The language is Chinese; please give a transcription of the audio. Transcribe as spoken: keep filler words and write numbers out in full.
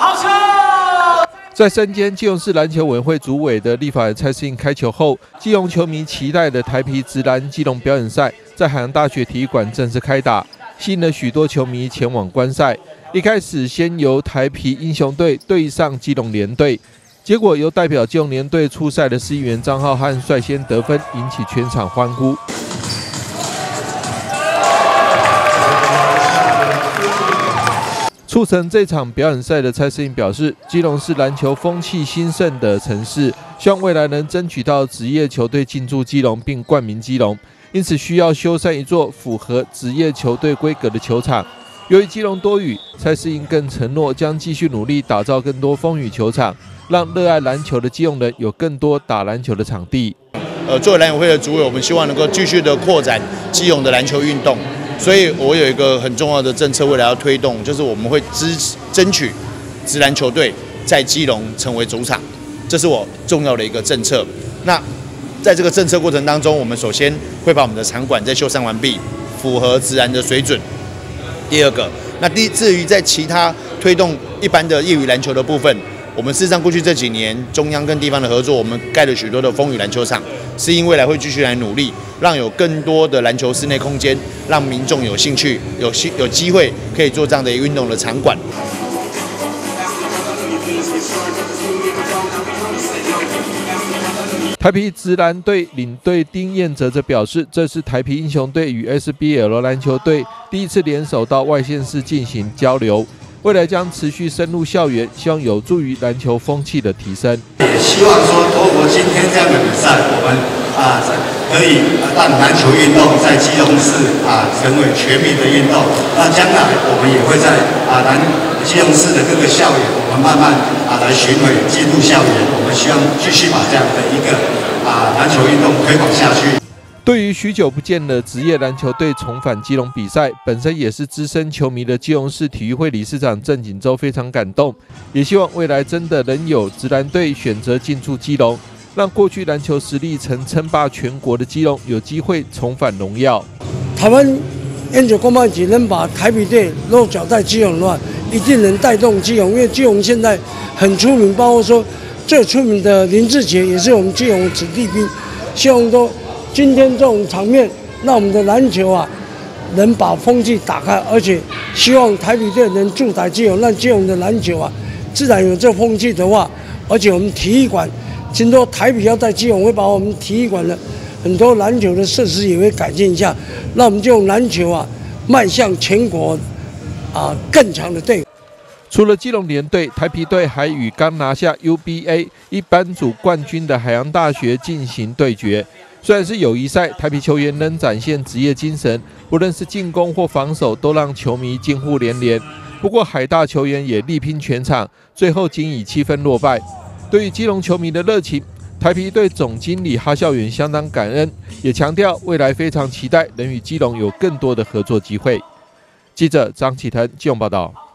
好球！在身兼基隆市篮球委员会主委的立法委蔡适应开球后，基隆球迷期待的台啤职篮基隆表演赛在海洋大学体育馆正式开打，吸引了许多球迷前往观赛。一开始先由台啤英雄队对上基隆联队，结果由代表基隆联队出赛的市议员张浩瀚率先得分，引起全场欢呼。 促成这场表演赛的蔡适应表示，基隆是篮球风气兴盛的城市，希望未来能争取到职业球队进驻基隆并冠名基隆，因此需要修缮一座符合职业球队规格的球场。由于基隆多雨，蔡适应更承诺将继续努力打造更多风雨球场，让热爱篮球的基隆人有更多打篮球的场地。 呃，作为篮委会的主委，我们希望能够继续的扩展基隆的篮球运动。 所以，我有一个很重要的政策，未来要推动，就是我们会支持争取职篮球队在基隆成为主场，这是我重要的一个政策。那在这个政策过程当中，我们首先会把我们的场馆再修缮完毕，符合职篮的水准。第二个，那第至于在其他推动一般的业余篮球的部分，我们事实上过去这几年中央跟地方的合作，我们盖了许多的风雨篮球场，是因未来会继续来努力。 让有更多的篮球室内空间，让民众有兴趣、有有机会可以做这样的运动的场馆。 台啤职篮队领队丁彦哲则表示，这是台啤英雄队与 S B L 篮球队第一次联手到外县市进行交流，未来将持续深入校园，希望有助于篮球风气的提升。 也希望说，透过今天这样的比赛，我们啊。 可以让篮球运动在基隆市啊成为全民的运动。那将来我们也会在啊南基隆市的各个校园，我们慢慢啊来巡回进入校园。我们希望继续把这样的一个啊篮球运动推广下去。 对于许久不见的职业篮球队重返基隆比赛，本身也是资深球迷的基隆市体育会理事长郑锦洲非常感动，也希望未来真的能有职篮队选择进驻基隆。 让过去篮球实力曾称霸全国的基隆有机会重返荣耀。 台湾烟酒公办局能把台啤队落脚在基隆的话，一定能带动基隆，因为基隆现在很出名，包括说最出名的林志杰也是我们基隆的子弟兵。希望说今天这种场面，让我们的篮球啊能把风气打开，而且希望台啤队能驻台基隆，让基隆的篮球啊自然有这风气的话，而且我们体育馆。 听说台啤要在基隆会把我们体育馆的很多篮球的设施也会改进一下，让我们这种篮球啊迈向全国啊更强的队伍。 除了基隆联队，台啤队还与刚拿下 U B A 一班组冠军的海洋大学进行对决。虽然是友谊赛，台啤球员能展现职业精神，无论是进攻或防守，都让球迷惊呼连连。不过海大球员也力拼全场，最后仅以七分落败。 对于基隆球迷的热情，台啤队总经理哈孝远相当感恩，也强调未来非常期待能与基隆有更多的合作机会。记者张启腾基隆报道。